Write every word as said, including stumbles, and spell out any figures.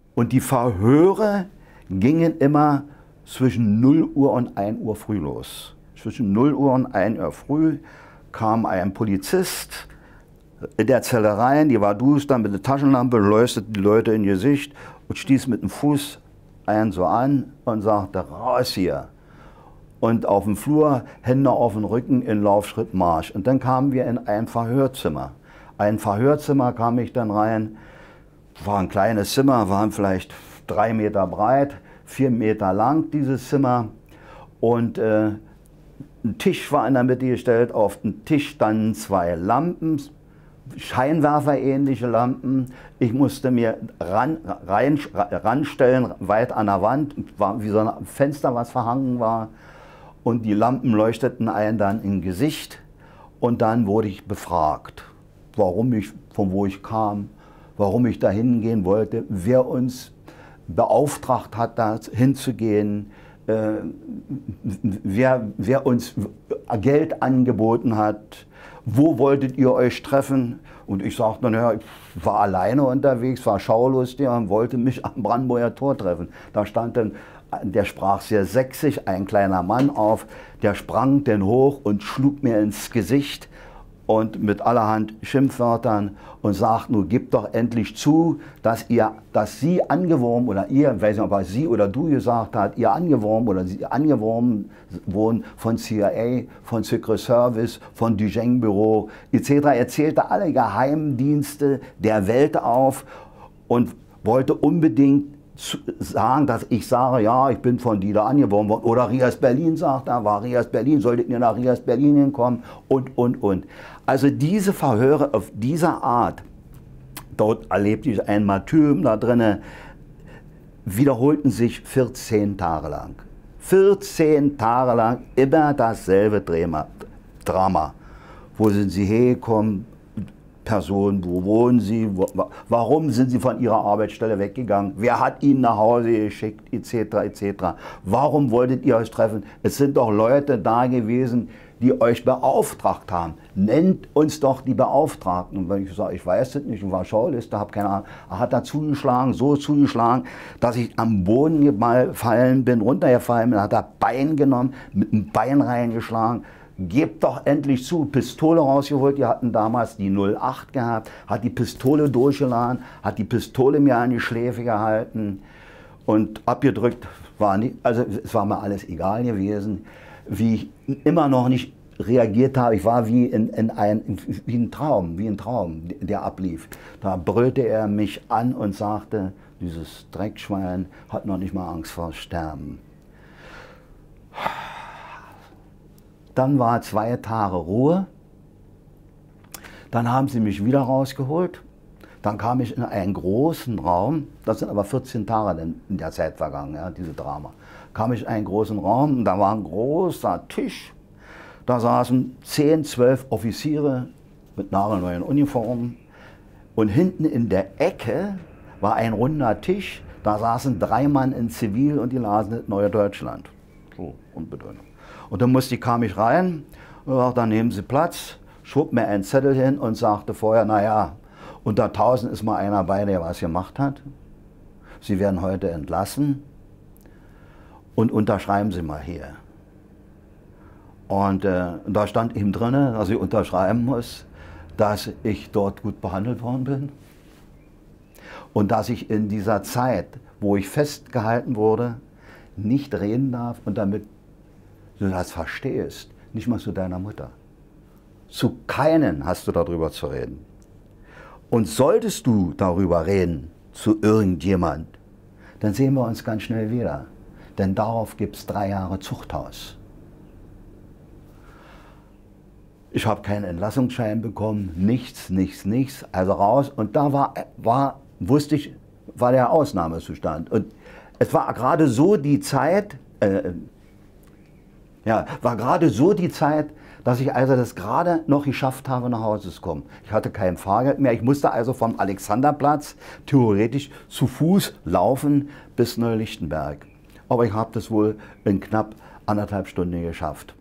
Und die Verhöre gingen immer zwischen null Uhr und ein Uhr früh los. Zwischen null Uhr und ein Uhr früh kam ein Polizist in der Zelle rein, die war duster mit der Taschenlampe, leuchtete die Leute in Gesicht und stieß mit dem Fuß einen so an und sagte, raus hier. Und auf dem Flur, Hände auf den Rücken, in Laufschritt Marsch. Und dann kamen wir in ein Verhörzimmer. Ein Verhörzimmer kam ich dann rein, war ein kleines Zimmer, waren vielleicht drei Meter breit, vier Meter lang dieses Zimmer. Und äh, ein Tisch war in der Mitte gestellt, auf dem Tisch standen zwei Lampen, Scheinwerferähnliche Lampen. Ich musste mir ran, rein, ranstellen, weit an der Wand, war wie so ein Fenster, was verhangen war. Und die Lampen leuchteten einen dann im Gesicht. Und dann wurde ich befragt, warum ich, von wo ich kam, warum ich da hingehen wollte, wer uns beauftragt hat, da hinzugehen, äh, wer, wer uns Geld angeboten hat, wo wolltet ihr euch treffen? Und ich sagte, naja, ich war alleine unterwegs, war schaulustig und wollte mich am Brandenburger Tor treffen. Da stand dann, der sprach sehr sächsisch, ein kleiner Mann auf, der sprang denn hoch und schlug mir ins Gesicht und mit allerhand Schimpfwörtern und sagt, nun gib doch endlich zu, dass ihr, dass sie angeworben oder ihr, ich weiß nicht, ob er sie oder du gesagt hat, ihr angeworben oder sie angeworben wurden von C I A, von Secret Service, von Duchenne Büro et cetera. Er zählte alle Geheimdienste der Welt auf und wollte unbedingt sagen, dass ich sage, ja, ich bin von die da angeworben worden. Oder Rias Berlin sagt, da war Rias Berlin, solltet ihr nach Rias Berlin hinkommen und, und, und. Also diese Verhöre auf dieser Art, dort erlebte ich ein Martyrium da drinnen, wiederholten sich vierzehn Tage lang. vierzehn Tage lang immer dasselbe Drama. Wo sind Sie hergekommen? Person, wo wohnen Sie, wo, warum sind Sie von Ihrer Arbeitsstelle weggegangen, wer hat Ihnen nach Hause geschickt, et cetera et cetera. Warum wolltet ihr euch treffen? Es sind doch Leute da gewesen, die euch beauftragt haben. Nennt uns doch die Beauftragten. Und wenn ich sage, ich weiß es nicht, ich war Schauliste, habe keine Ahnung, er hat da zugeschlagen, so zugeschlagen, dass ich am Boden gefallen bin, runtergefallen bin, hat er Bein genommen, mit dem Bein reingeschlagen. Gebt doch endlich zu, Pistole rausgeholt, die hatten damals die null acht gehabt, hat die Pistole durchgeladen, hat die Pistole mir an die Schläfe gehalten und abgedrückt, war nicht, also es war mir alles egal gewesen, wie ich immer noch nicht reagiert habe, ich war wie in, in ein, wie ein Traum, wie ein Traum, der ablief. Da brüllte er mich an und sagte, dieses Dreckschwein hat noch nicht mal Angst vor Sterben. Dann war zwei Tage Ruhe, dann haben sie mich wieder rausgeholt, dann kam ich in einen großen Raum, das sind aber vierzehn Tage in der Zeit vergangen, ja, diese Drama, kam ich in einen großen Raum und da war ein großer Tisch, da saßen zehn, zwölf Offiziere mit nagelneuen Uniformen und hinten in der Ecke war ein runder Tisch, da saßen drei Mann in Zivil und die lasen das Neue Deutschland, so unbedeutend. Und dann musste, kam ich rein, und dann nehmen Sie Platz, schob mir einen Zettel hin und sagte vorher, naja, unter tausend ist mal einer bei, der was gemacht hat. Sie werden heute entlassen und unterschreiben Sie mal hier. Und äh, da stand ihm drin, dass ich unterschreiben muss, dass ich dort gut behandelt worden bin und dass ich in dieser Zeit, wo ich festgehalten wurde, nicht reden darf und damit du das verstehst, nicht mal zu deiner Mutter. Zu keinen hast du darüber zu reden. Und solltest du darüber reden, zu irgendjemand, dann sehen wir uns ganz schnell wieder. Denn darauf gibt es drei Jahre Zuchthaus. Ich habe keinen Entlassungsschein bekommen, nichts, nichts, nichts, also raus. Und da war, war wusste ich, war der Ausnahmezustand. Und es war gerade so die Zeit, äh, Ja, war gerade so die Zeit, dass ich also das gerade noch geschafft habe, nach Hause zu kommen. Ich hatte kein Fahrgeld mehr. Ich musste also vom Alexanderplatz theoretisch zu Fuß laufen bis Neulichtenberg. Aber ich habe das wohl in knapp anderthalb Stunden geschafft.